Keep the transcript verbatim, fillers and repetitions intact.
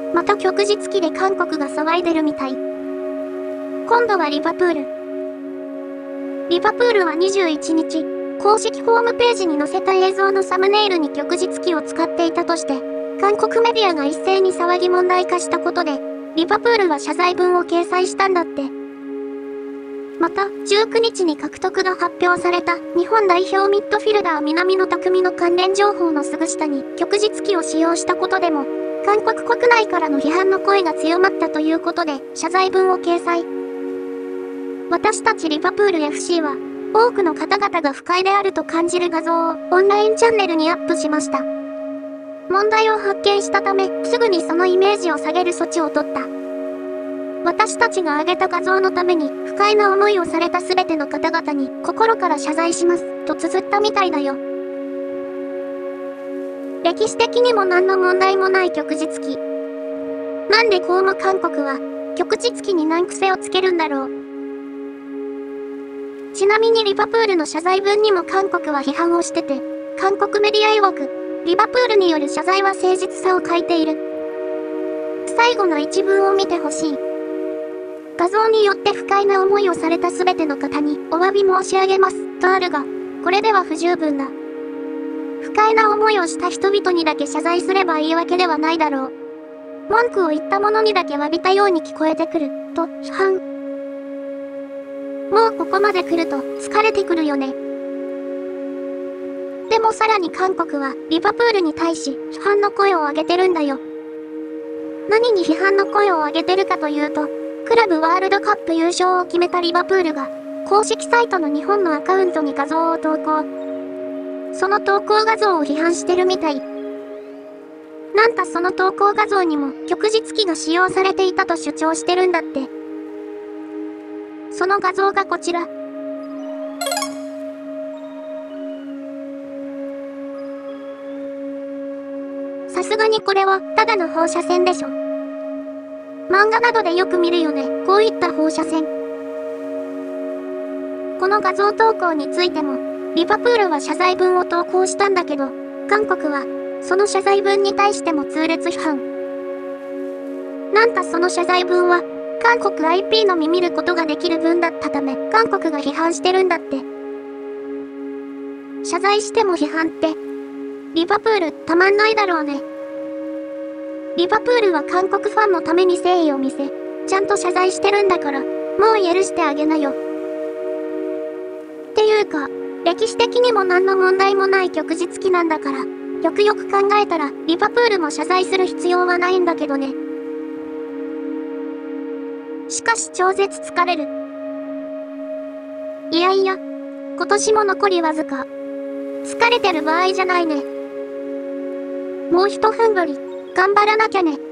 また旭日記で韓国が騒いでるみたい。今度はリバプール。リバプールはにじゅういちにち、公式ホームページに載せた映像のサムネイルに旭日記を使っていたとして、韓国メディアが一斉に騒ぎ問題化したことで、リバプールは謝罪文を掲載したんだって。また、じゅうくにちに獲得が発表された日本代表ミッドフィルダー南野拓実の関連情報のすぐ下に旭日記を使用したことでも、韓国国内からの批判の声が強まったということで、謝罪文を掲載。私たちリバプール エフシー は、多くの方々が不快であると感じる画像をオンラインチャンネルにアップしました。問題を発見したため、すぐにそのイメージを下げる措置を取った。私たちが上げた画像のために不快な思いをされたすべての方々に心から謝罪します、と綴ったみたいだよ。歴史的にも何の問題もない旭日記。なんでこうも韓国は旭日記に難癖をつけるんだろう。ちなみにリバプールの謝罪文にも韓国は批判をしてて、韓国メディア曰く、リバプールによる謝罪は誠実さを欠いている。最後の一文を見てほしい。画像によって不快な思いをされたすべての方にお詫び申し上げます、とあるが、これでは不十分だ。不快な思いをした人々にだけ謝罪すればいいわけではないだろう。文句を言った者にだけ詫びたように聞こえてくる、と批判。もうここまで来ると疲れてくるよね。でもさらに韓国はリバプールに対し批判の声を上げてるんだよ。何に批判の声を上げてるかというと、クラブワールドカップ優勝を決めたリバプールが、公式サイトの日本のアカウントに画像を投稿。その投稿画像を批判してるみたい。なんかその投稿画像にも旭日記が使用されていたと主張してるんだって。その画像がこちら。さすがにこれはただの放射線でしょ。漫画などでよく見るよね、こういった放射線。この画像投稿についても、リバプールは謝罪文を投稿したんだけど、韓国は、その謝罪文に対しても痛烈批判。なんかその謝罪文は、韓国 アイピー のみ見ることができる文だったため、韓国が批判してるんだって。謝罪しても批判って、リバプールたまんないだろうね。リバプールは韓国ファンのために誠意を見せ、ちゃんと謝罪してるんだから、もう許してあげなよ。っていうか、歴史的にも何の問題もない旭日記なんだから、よくよく考えたら、リバプールも謝罪する必要はないんだけどね。しかし超絶疲れる。いやいや、今年も残りわずか。疲れてる場合じゃないね。もう一踏ん張り。頑張らなきゃね。